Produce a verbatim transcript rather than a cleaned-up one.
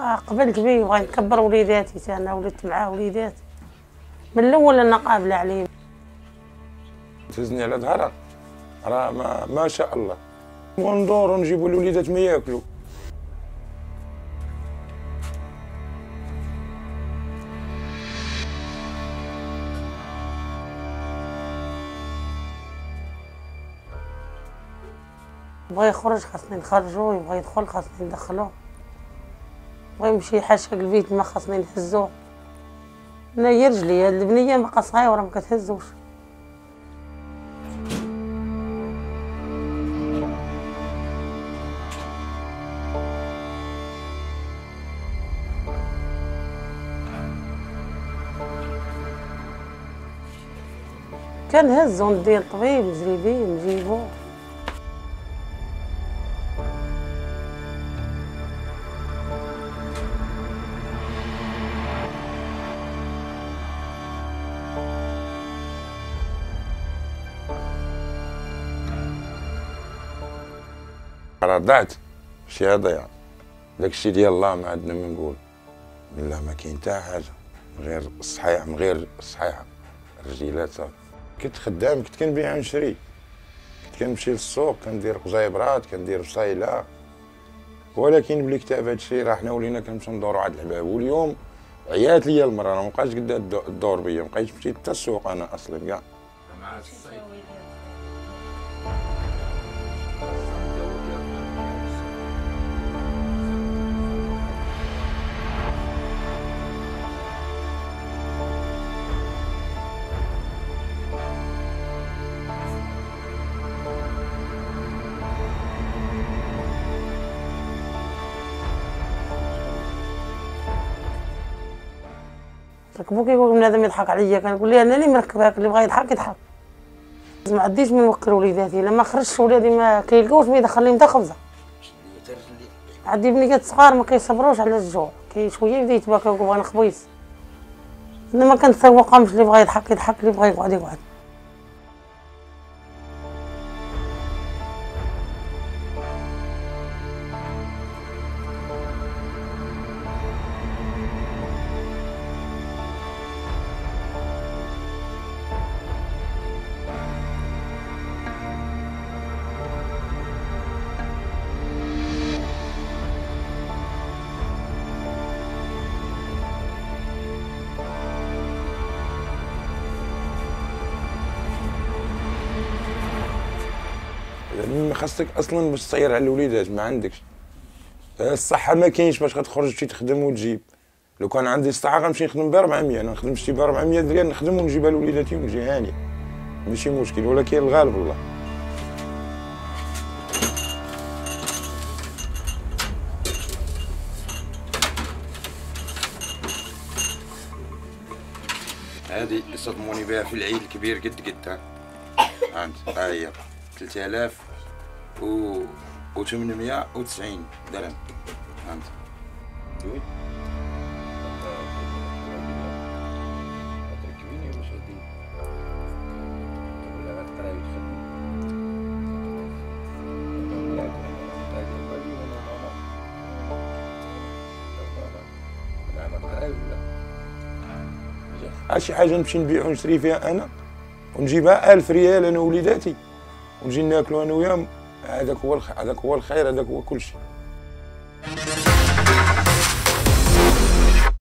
قبلت بيه وبغيت نكبر وليداتي، انا ولدت معاه وليداتي من الاول انا قابله عليه. تهزني على ظهرها راه ما, ما شاء الله، وندوروا نجيبوا الوليدات ما ياكلوا. بغى يخرج خاصني نخرجوه، يبغى يدخل خاصني ندخلوه، بغى يمشي يحشق البيت ما خاصني نهزوه. انا هي رجلي هاد البنيه باقا صغيره ما كتهزوش. كنهزو ندي للطبيب نجري بيه نجيبوه. رضعت شي ضيع داكشي ديال الله ما عندنا ما نقول، لا ما كاين حتى حاجه من غير الصحيح، من غير الصحيحه الرجيلات صافي. كنت خدام، كنت كنبيع ونشري، كنت كنمشي للسوق كندير قزيبرات كندير بصيله، ولكن بلي كتاب هادشي راه حنا ولينا كنمشيو ندورو عند الحباب. واليوم عيات ليا المراه، راه مابقاش قد الدور بيا، مابقيتش مشيت حتى السوق انا اصلا كاع. ركبو كيقول بنادم يضحك عليا، كنقول ليه انا اللي مركباك، اللي بغا يضحك يضحك. ما عنديش من نوكل وليداتي، الا ما خرجتش ولادي ما كيلقاوش ما يدخل لهم حتى خبزه. عندي بنيات صغار ما كيصبروش على الجوع، كي شويه يبدا يتباكى ويقول بغا نخبيص. انا ما كنتسوقهمش، اللي بغا يضحك يضحك، اللي بغا يقعد يقعد. يعني خاصك اصلا باش تصير على الوليدات ما عندكش الصحه، ما كاينش باش غتخرج تمشي تخدم وتجيب. لو كان عندي الصحه غنمشي نخدم ب أربعمية، انا نخدم شي ب أربعمية ريال نخدم ونجيبها لوليداتي ونجي هاني، ماشي مشكل. ولكن الغالب الله. هذه صدموني بها في العيد الكبير قد قد ها عند ها هي ثلاثة آلاف وثمانمية وتسعين درهم فهمت. شي حاجه نمشي نبيع ونشري فيها انا ونجيبها ألف ريال انا ووليداتي ونجي ناكلوا انا وياهم، هذاك هو هذاك هو الخير، هذاك هو كل شيء.